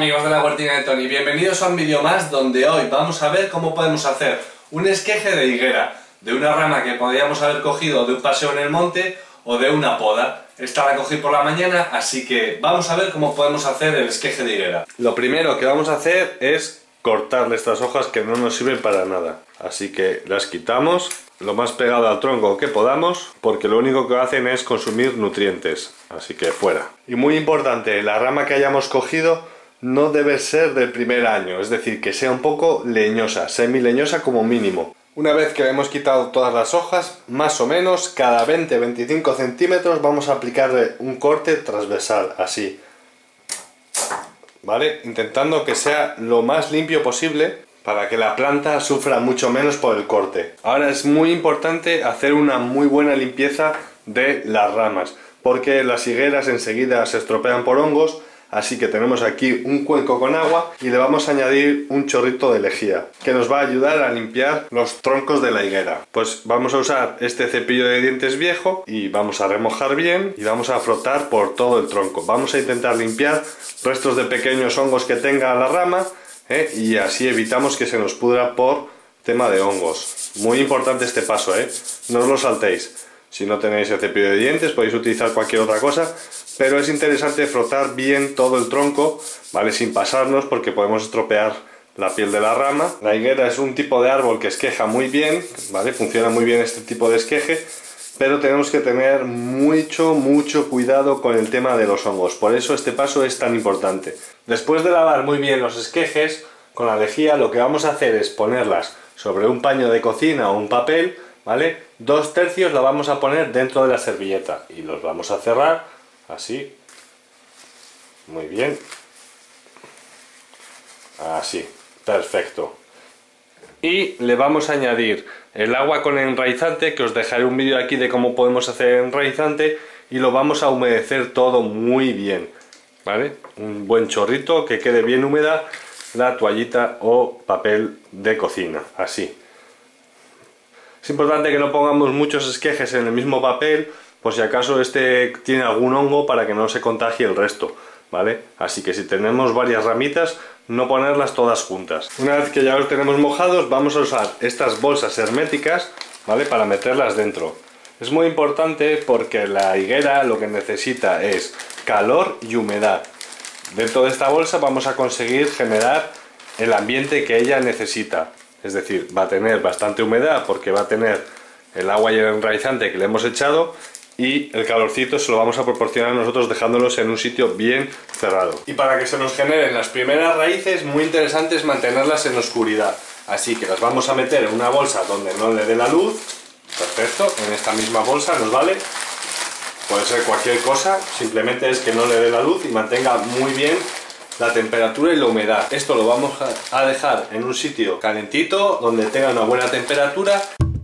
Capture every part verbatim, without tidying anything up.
amigos de la huertina de Tony, bienvenidos a un vídeo más donde hoy vamos a ver cómo podemos hacer un esqueje de higuera de una rama que podríamos haber cogido de un paseo en el monte o de una poda. Esta la cogí por la mañana, así que vamos a ver cómo podemos hacer el esqueje de higuera. Lo primero que vamos a hacer es cortarle estas hojas que no nos sirven para nada, así que las quitamos lo más pegado al tronco que podamos, porque lo único que hacen es consumir nutrientes, así que fuera. Y muy importante, la rama que hayamos cogido no debe ser del primer año, es decir, que sea un poco leñosa, semi-leñosa como mínimo. Una vez que le hemos quitado todas las hojas, más o menos cada veinte a veinticinco centímetros vamos a aplicarle un corte transversal, así, ¿vale? Intentando que sea lo más limpio posible, para que la planta sufra mucho menos por el corte. Ahora es muy importante hacer una muy buena limpieza de las ramas, porque las higueras enseguida se estropean por hongos, así que tenemos aquí un cuenco con agua y le vamos a añadir un chorrito de lejía, que nos va a ayudar a limpiar los troncos de la higuera. Pues vamos a usar este cepillo de dientes viejo y vamos a remojar bien y vamos a frotar por todo el tronco. Vamos a intentar limpiar restos de pequeños hongos que tenga la rama, ¿Eh? y así evitamos que se nos pudra por tema de hongos. Muy importante este paso, ¿eh? No os lo saltéis. Si no tenéis el cepillo de dientes podéis utilizar cualquier otra cosa, pero es interesante frotar bien todo el tronco, ¿vale? Sin pasarnos, porque podemos estropear la piel de la rama. La higuera es un tipo de árbol que esqueja muy bien, ¿vale? Funciona muy bien este tipo de esqueje, pero tenemos que tener mucho, mucho cuidado con el tema de los hongos. Por eso este paso es tan importante. Después de lavar muy bien los esquejes con la lejía, lo que vamos a hacer es ponerlas sobre un paño de cocina o un papel, ¿vale? Dos tercios la vamos a poner dentro de la servilleta y los vamos a cerrar así. Muy bien. Así. Perfecto. Y le vamos a añadir el agua con enraizante, que os dejaré un vídeo aquí de cómo podemos hacer enraizante, y lo vamos a humedecer todo muy bien, ¿vale? Un buen chorrito, que quede bien húmeda la toallita o papel de cocina, así. Es importante que no pongamos muchos esquejes en el mismo papel, por si acaso este tiene algún hongo, para que no se contagie el resto, ¿vale? Así que si tenemos varias ramitas, no ponerlas todas juntas. Una vez que ya los tenemos mojados, vamos a usar estas bolsas herméticas, ¿vale? Para meterlas dentro. Es muy importante porque la higuera lo que necesita es calor y humedad. Dentro de esta bolsa vamos a conseguir generar el ambiente que ella necesita. Es decir, va a tener bastante humedad porque va a tener el agua y el enraizante que le hemos echado, y el calorcito se lo vamos a proporcionar nosotros dejándolos en un sitio bien cerrado. Y para que se nos generen las primeras raíces, muy interesante es mantenerlas en oscuridad. Así que las vamos a meter en una bolsa donde no le dé la luz. Perfecto, en esta misma bolsa nos vale. Puede ser cualquier cosa, simplemente es que no le dé la luz y mantenga muy bien la temperatura y la humedad. Esto lo vamos a dejar en un sitio calentito, donde tenga una buena temperatura.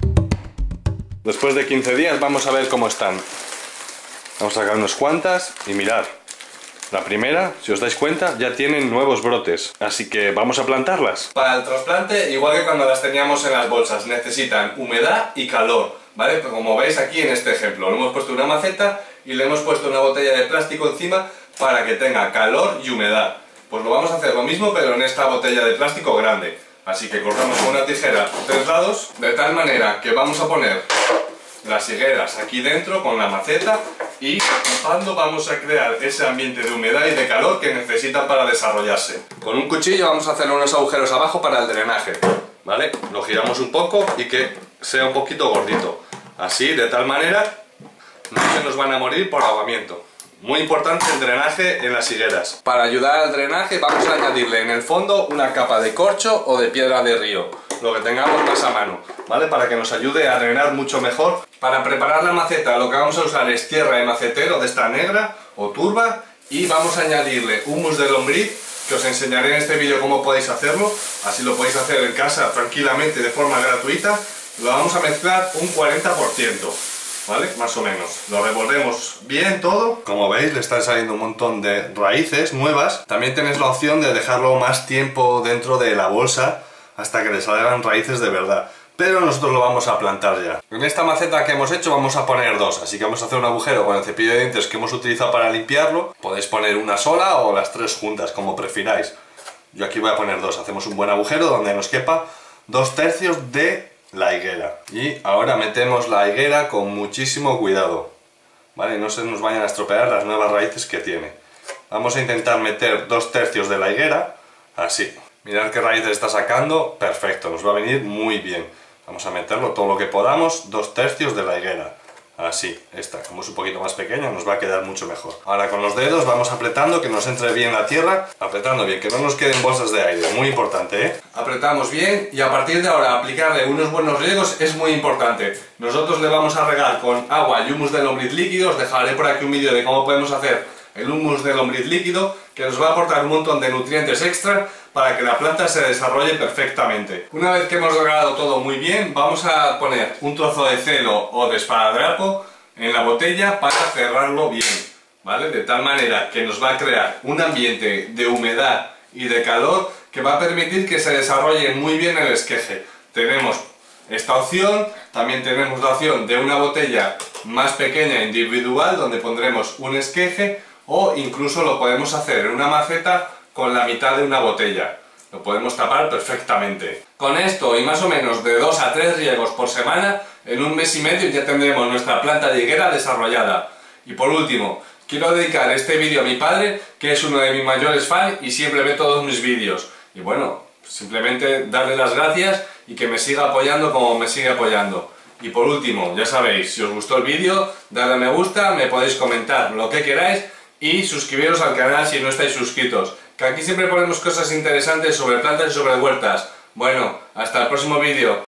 Después de quince días vamos a ver cómo están. Vamos a sacar unas cuantas y mirar. La primera, si os dais cuenta, ya tienen nuevos brotes, así que vamos a plantarlas. Para el trasplante, igual que cuando las teníamos en las bolsas, necesitan humedad y calor, ¿vale? Pues como veis aquí en este ejemplo, le hemos puesto una maceta y le hemos puesto una botella de plástico encima para que tenga calor y humedad. Pues lo vamos a hacer lo mismo, pero en esta botella de plástico grande. Así que cortamos con una tijera tres lados, de tal manera que vamos a poner las higueras aquí dentro con la maceta, y tapando vamos a crear ese ambiente de humedad y de calor que necesitan para desarrollarse. Con un cuchillo vamos a hacer unos agujeros abajo para el drenaje, ¿vale? Lo giramos un poco y que sea un poquito gordito, así, de tal manera no se nos van a morir por ahogamiento. Muy importante el drenaje en las higueras. Para ayudar al drenaje vamos a añadirle en el fondo una capa de corcho o de piedra de río, lo que tengamos más a mano, ¿vale? Para que nos ayude a drenar mucho mejor. Para preparar la maceta lo que vamos a usar es tierra de macetero de esta negra o turba, y vamos a añadirle humus de lombriz, que os enseñaré en este vídeo cómo podéis hacerlo, así lo podéis hacer en casa tranquilamente de forma gratuita. Lo vamos a mezclar un cuarenta por ciento. ¿Vale? Más o menos. Lo revolvemos bien todo. Como veis, le están saliendo un montón de raíces nuevas. También tenéis la opción de dejarlo más tiempo dentro de la bolsa hasta que le salgan raíces de verdad. pero nosotros lo vamos a plantar ya. En esta maceta que hemos hecho vamos a poner dos, así que vamos a hacer un agujero con el cepillo de dientes que hemos utilizado para limpiarlo. Podéis poner una sola o las tres juntas, como prefiráis. Yo aquí voy a poner dos, hacemos un buen agujero donde nos quepa dos tercios de la higuera. Y ahora metemos la higuera con muchísimo cuidado, ¿vale? No se nos vayan a estropear las nuevas raíces que tiene. Vamos a intentar meter dos tercios de la higuera, así. Mirad qué raíces está sacando, perfecto, nos va a venir muy bien. Vamos a meterlo todo lo que podamos, dos tercios de la higuera. Así, esta, como es un poquito más pequeña, nos va a quedar mucho mejor. Ahora con los dedos vamos apretando que nos entre bien la tierra, apretando bien, que no nos queden bolsas de aire, muy importante, ¿eh? Apretamos bien y a partir de ahora aplicarle unos buenos riegos es muy importante. Nosotros le vamos a regar con agua y humus de lombriz líquido, os dejaré por aquí un vídeo de cómo podemos hacer el humus de lombriz líquido, que nos va a aportar un montón de nutrientes extra para que la planta se desarrolle perfectamente. Una vez que hemos regado todo muy bien, vamos a poner un trozo de celo o de esparadrapo en la botella para cerrarlo bien, ¿vale? De tal manera que nos va a crear un ambiente de humedad y de calor que va a permitir que se desarrolle muy bien el esqueje. Tenemos esta opción, también tenemos la opción de una botella más pequeña individual donde pondremos un esqueje, o incluso lo podemos hacer en una maceta con la mitad de una botella. Lo podemos tapar perfectamente. Con esto y más o menos de dos a tres riegos por semana, en un mes y medio ya tendremos nuestra planta de higuera desarrollada. Y por último, quiero dedicar este vídeo a mi padre, que es uno de mis mayores fans y siempre ve todos mis vídeos. Y bueno, simplemente darle las gracias y que me siga apoyando como me sigue apoyando. Y por último, ya sabéis, si os gustó el vídeo, dadle a me gusta, me podéis comentar lo que queráis y suscribiros al canal si no estáis suscritos, que aquí siempre ponemos cosas interesantes sobre plantas y sobre huertas. Bueno, hasta el próximo vídeo.